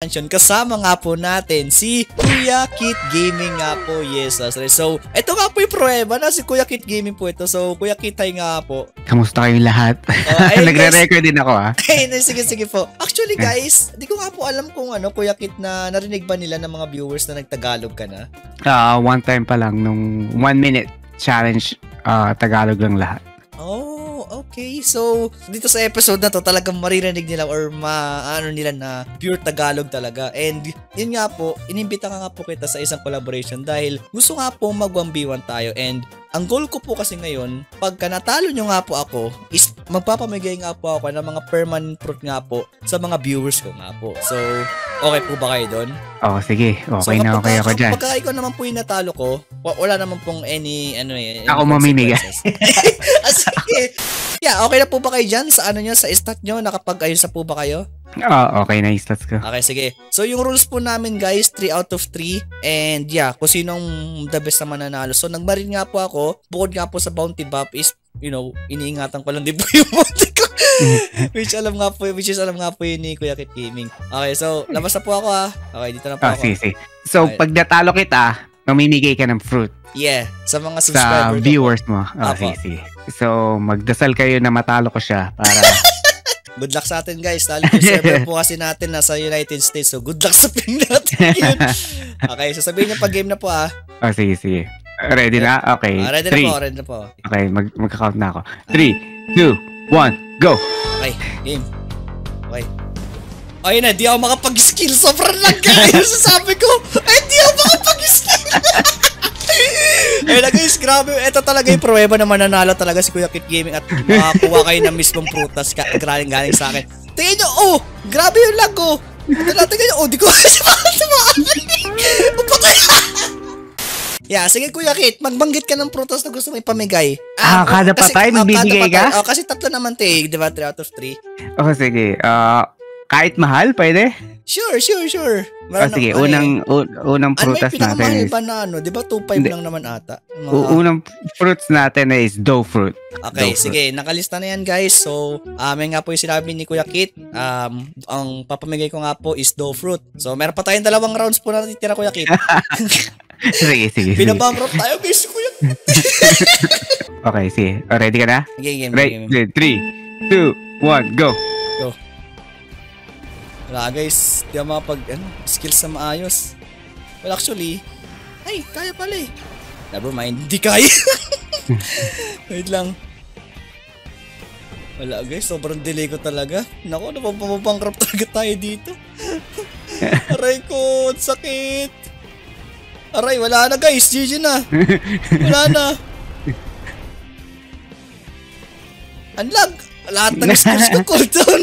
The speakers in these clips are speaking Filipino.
Mansion. Kasama nga po natin si Kuya Kit Gaming nga po. Yes, that's right. So, ito nga po yung prueba na si Kuya Kit Gaming po ito. So, Kuya Kit, hi nga po. Kamusta kayong lahat? Nagre-record din ako Sige po. Actually guys, di ko nga po alam kung Kuya Kit, na narinig ba nila ng mga viewers na nagtagalog ka na? One time pa lang, nung 1 minute challenge, Tagalog lang lahat. Oh, okay. So, dito sa episode na to, talagang maririnig nila or maano nila na pure Tagalog talaga. And, yun nga po, inimbita nga po kita sa isang collaboration dahil gusto nga po mag 1v1 tayo. And, ang goal ko po kasi ngayon, pagka natalo nyo nga po ako, is magpapamigay nga po ako ng mga permanent fruit nga po sa mga viewers ko nga po. So, okay po ba kayo doon? Oh, sige. Okay, so, na okay ako dyan. Pagka ikaw naman po yung natalo ko, wala naman pong any ako mamimigay. Sige. Yeah, okay na po ba kayo dyan? Sa nyo, sa stat nyo? Nakapag-ayos na po ba kayo? Okay na yung stats ko. Okay, sige. So, yung rules po namin guys, 3 out of 3. And yeah, kung sinong the best na mananalo. So, nagmarin nga po ako. Bukod nga po sa bounty buff is, iniingatan ko lang din po yung bounty ko. which is alam nga po yun ni Kuya Kit Gaming. Okay, so, labas na po ako ha. Okay, dito na po ako. Sige. So, okay. Pag natalo kita, mamimigay ka ng fruit. Yeah, sa mga subscribers. Sa viewers mo. Sige. So, magdasal kayo na matalo ko siya para... Good luck sa atin guys. Dahil yung server po kasi natin nasa United States. So, good luck sa ping natin yun. Okay, so sabihin niyo pag game na po ah. Sige. Ready na? Okay. Ready na po. Okay, magka-count na ako. 3, 2, 1, go! Okay, game. Okay. Ayun na, di ako makapag-skill. Sobrang lag kayo. Sasabi ko, di ako makapag-skill. Ayun na guys, grabe. Ito talaga yung pruweba na mananalo talaga si Kuya Kit Gaming at makakuha kayo ng mismong prutas galing sa akin. Tingnan nyo, grabe yung lag ko. Tingnan nyo, di ko kasi yeah, sige Kuya Kit, magbanggit ka ng prutas na gusto mo ipamigay. Kada patay, magbibigay ka? Kasi 3 naman di ba? 3 out of 3. Okay, sige. Kahit mahal, pwede? Sure. Sige, unang prutas natin is... Ano ba na di ba 2.5 lang naman ata? Unang fruits natin is dough fruit. Okay, sige, nakalista na yan guys. So, may nga po yung sinabi ni Kuya Kit. Ang papamigay ko nga po is dough fruit. So, meron pa tayong 2 rounds po na natitira, Kuya Kit. Sige. Binabankrupt tayo guys, Kuya Kit. Okay, sige. Ready ka na? Game. 3, 2, 1, go! Wala guys, di ako skills na maayos. Well actually, kaya pala eh. Never mind, di kaya. Wait lang. Wala guys, sobrang delay ko talaga. Naku, napapapangkrap talaga tayo dito. Aray ko, sakit. Aray, wala na guys, GG na. Wala na. Unlag, lahat ng skills ko cooldown.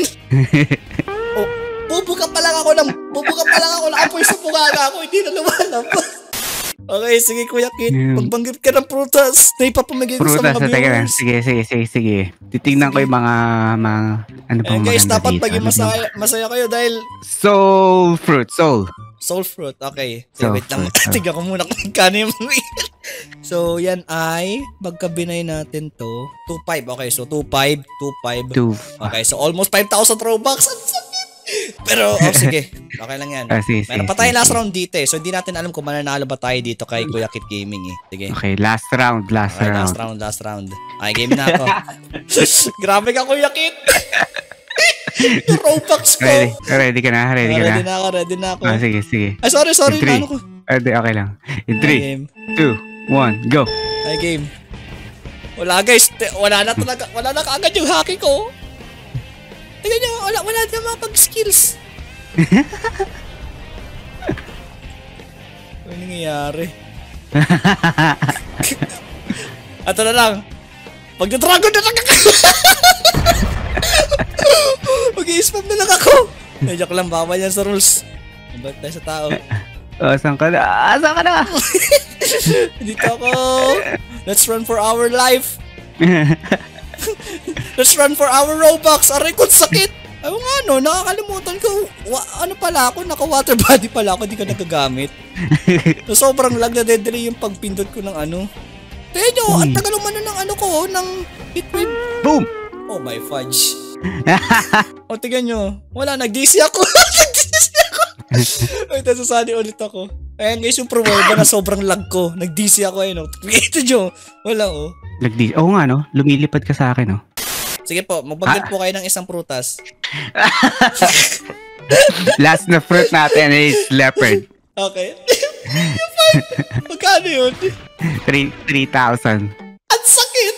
Bubuka pa lang ako ng apoy sa bunganga ako, hindi na lumalabas. Okay, sige Kuya Kit, magbanggit ka ng prutas na ipapamigay ko sa mga viewers. Sige. Titignan ko yung mga ano pang guys, dapat maging masaya kayo dahil soul fruit. Okay. Wait lang, tignan ko muna kung magkano yung so, yan ay magkabinay natin to 2.5. Okay, so 2.5. Okay, so almost 5,000 Robux. Pero, sige. Okay lang yan. Meron pa tayo last round dito eh. So, hindi natin alam kung mananalo ba tayo dito kay Kuya Kit Gaming eh. Sige. Okay, last round. Last round. Okay, game na ako. Grabe ka, Kuya Kit! Yung Robux ko. Ready ka na? Ready na ako. Sige. Ay, sorry. Ano ko? Okay lang. In 3, 2, 1, go! Ay, game. Wala guys. Wala na kaagad yung hacking ko. Tingnan nyo, wala na mga pag-skills. Ano nangyayari? Ato na lang. Pag-dragon na lang ako. Mag-i-spam na lang ako. Joke lang, bawal yan sa rules. Mabalik tayo sa tao. Saan ka na? Dito ako. Let's run for our life. Let's run for our Robux. Aray ko, sakit. Ayaw nga nakakalimutan ko. Ano pala ako, naka-water body pala ako, di ka nagagamit. So, sobrang lag na delay yung pagpindot ko ng Tingnan nyo, ang tagal umano ng ng Hitwave. Boom! Oh my fudge. Tingnan nyo, wala, nag-DC ako. Ay, nasasali ulit ako. Ayan guys, yung pruweba na sobrang lag ko. Nag-DC ako no. Ito nyo. Wala Oo nga no, lumilipad ka sa akin no. Sige po, magbanggit po kayo ng isang prutas. Last na fruit natin is leopard. Okay. Magkano yun? 3,000. Ang sakit!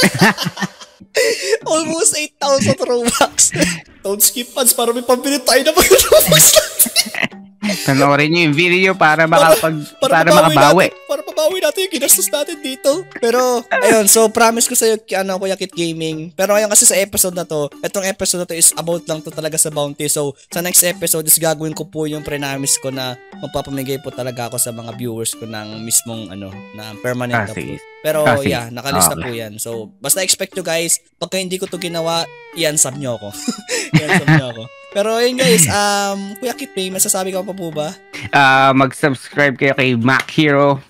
Almost 8,000 Robux. Don't skip ads para may pambili tayo na mag-Robux natin. Panoorin nyo yung video para makabawi. Para mabawi natin yung ginastos natin dito. Pero, ayun, so promise ko sa'yo, Kuya Kit Gaming. Pero ngayon kasi sa episode na to, itong episode na to is about lang to talaga sa bounty. So, sa next episode is gagawin ko po yung pre-promise ko na magpapamigay po talaga ako sa mga viewers ko ng mismong, na permanent na po. Pero, yeah, nakalista po yan. So, basta expect nyo guys, pagka hindi ko to ginawa, i-unsub nyo ako. I-unsub nyo ako. Pero yun guys, Kuya Kit, may masasabi ka pa po ba? Mag-subscribe kayo kay Mac Hero